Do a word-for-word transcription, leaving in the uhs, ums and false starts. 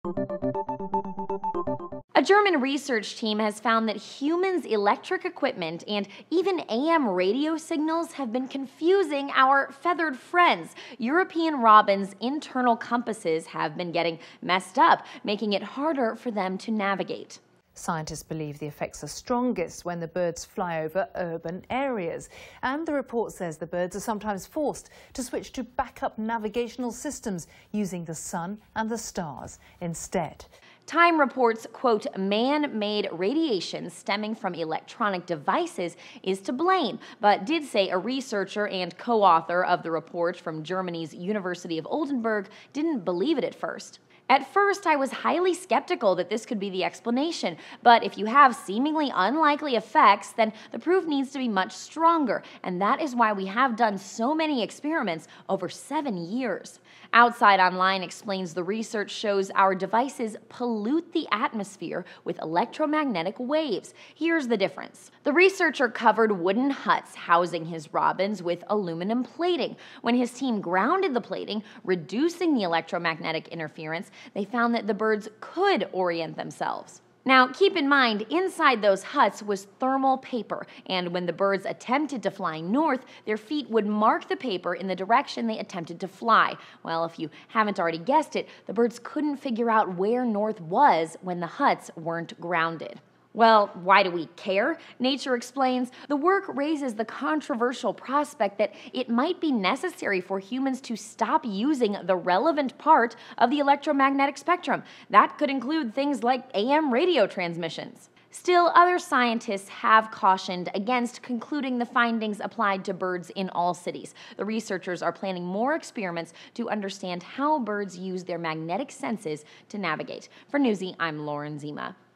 A German research team has found that humans' electric equipment and even A M radio signals have been confusing our feathered friends. European robins' internal compasses have been getting messed up, making it harder for them to navigate. Scientists believe the effects are strongest when the birds fly over urban areas. And the report says the birds are sometimes forced to switch to backup navigational systems using the sun and the stars instead. Time reports, quote, man-made radiation stemming from electronic devices is to blame, but did say a researcher and co-author of the report from Germany's University of Oldenburg didn't believe it at first. At first, I was highly skeptical that this could be the explanation, but if you have seemingly unlikely effects, then the proof needs to be much stronger, and that is why we have done so many experiments over seven years. Outside Online explains the research shows our devices pollute the atmosphere with electromagnetic waves. Here's the difference. The researcher covered wooden huts housing his robins with aluminum plating. When his team grounded the plating, reducing the electromagnetic interference, they found that the birds could orient themselves. Now, keep in mind, inside those huts was thermal paper, and when the birds attempted to fly north, their feet would mark the paper in the direction they attempted to fly. Well, if you haven't already guessed it, the birds couldn't figure out where north was when the huts weren't grounded. Well, why do we care? Nature explains, the work raises the controversial prospect that it might be necessary for humans to stop using the relevant part of the electromagnetic spectrum. That could include things like A M radio transmissions. Still, other scientists have cautioned against concluding the findings applied to birds in all cities. The researchers are planning more experiments to understand how birds use their magnetic senses to navigate. For Newsy, I'm Lauren Zima.